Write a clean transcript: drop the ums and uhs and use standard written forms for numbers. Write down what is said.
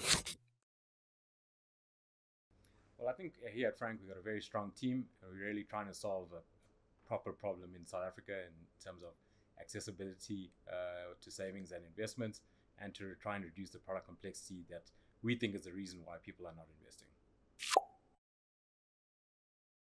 Well, I think here at Frank, we've got a very strong team, and we're really trying to solve a proper problem in South Africa in terms of accessibility to savings and investments, and to try and reduce the product complexity that we think is the reason why people are not investing.